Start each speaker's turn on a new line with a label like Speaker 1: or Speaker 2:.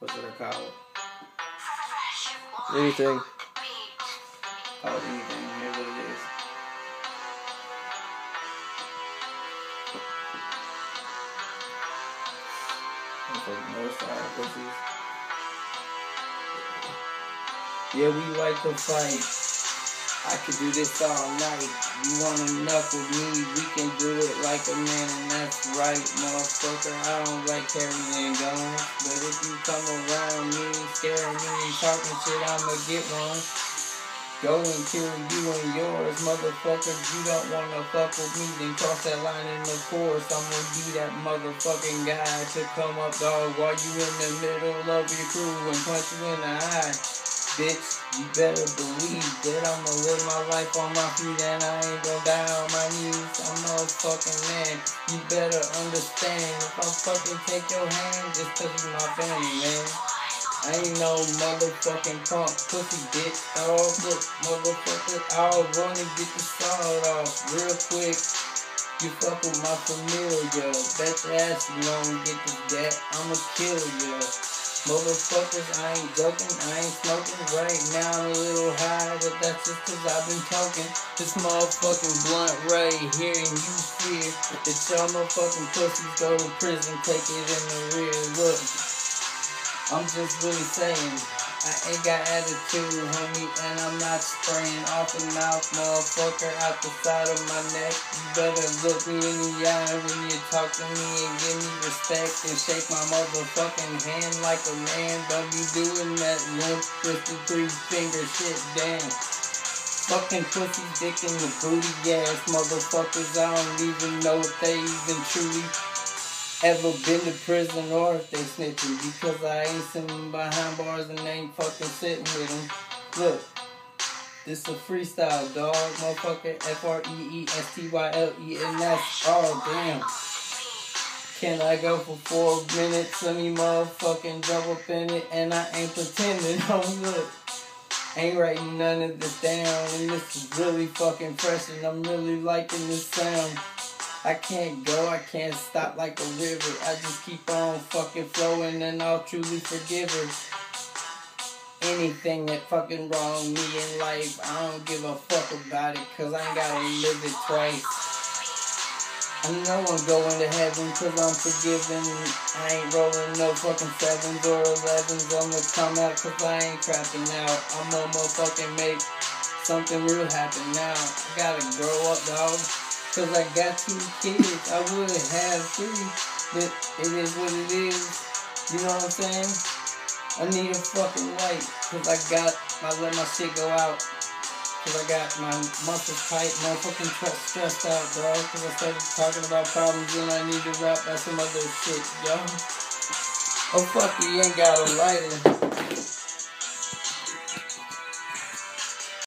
Speaker 1: What's it called?
Speaker 2: Anything.
Speaker 1: Oh, anything. Here's what it is. Northside pussies. Yeah, we like to fight. I could do this all night. You wanna knuckle me? We can do it like a man, and that's right, motherfucker. I don't like carrying guns, but if you come around me, scaring me, talking shit, I'ma get one. Go and kill you and yours, motherfuckers. You don't wanna fuck with me, then cross that line in the course. I'm gonna be that motherfucking guy to come up, dog, while you in the middle of your crew and punch you in the eye. Bitch, you better believe that I'ma live my life on my feet and I ain't gonna die on my knees. I'm a fucking man. You better understand. If I fucking take your hand, just 'cause you my family, man. I ain't no motherfucking punk pussy bitch. Dog, look, motherfucker, I'll run and get the start off real quick. You fuck with my familiar. Bet your ass you won't get this gat. I'ma kill ya. Motherfuckers, I ain't joking, I ain't smoking. Right now I'm a little high, but that's just 'cause I've been talking. This motherfucking blunt right here, and you fear that y'all motherfucking pussies go to prison, take it in the rear. Look, I'm just really saying, I ain't got attitude, homie, and I'm not spraying off the mouth, motherfucker, out the side of my neck. You better look me in the eye when you talk to me and give me respect and shake my motherfucking hand like a man. Don't be doing that limp, twisted three-finger shit, damn. Fucking pussy, dick in the booty ass motherfuckers. I don't even know if they even truly ever been to prison or if they snitching, because I ain't sitting behind bars and ain't fucking sitting with them. Look, this a freestyle, dog, motherfucker. FREESTYLE, and that's all. Damn. Can I go for 4 minutes? Let me motherfucking jump up in it, and I ain't pretending. Oh, look. Ain't writing none of this down, and this is really fucking fresh, and I'm really liking this sound. I can't go, I can't stop like a river. I just keep on fucking flowing, and I'll truly forgive her. Anything that fucking wrong me in life, I don't give a fuck about it, 'cause I ain't gotta live it twice. I know I'm going to heaven 'cause I'm forgiven. I ain't rolling no fucking 7s or 11s. I'ma come out 'cause I ain't crapping out. I'ma motherfucking make something real happen now. I gotta grow up, dog, 'cause I got 2 kids. I would have 3, but it is what it is. You know what I'm saying? I need a fucking light, 'cause I let my shit go out. 'Cause I got my muscles tight, motherfucking stressed out, dog. 'Cause I started talking about problems and I need to rap about some other shit, yo. Oh fuck, you ain't got a lighter.